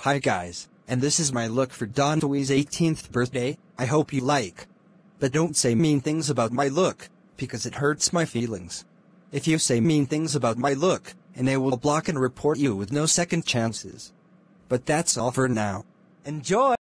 Hi guys, and this is my look for DOND's 18th birthday. I hope you like. But don't say mean things about my look, because it hurts my feelings. If you say mean things about my look, and I will block and report you with no second chances. But that's all for now. Enjoy!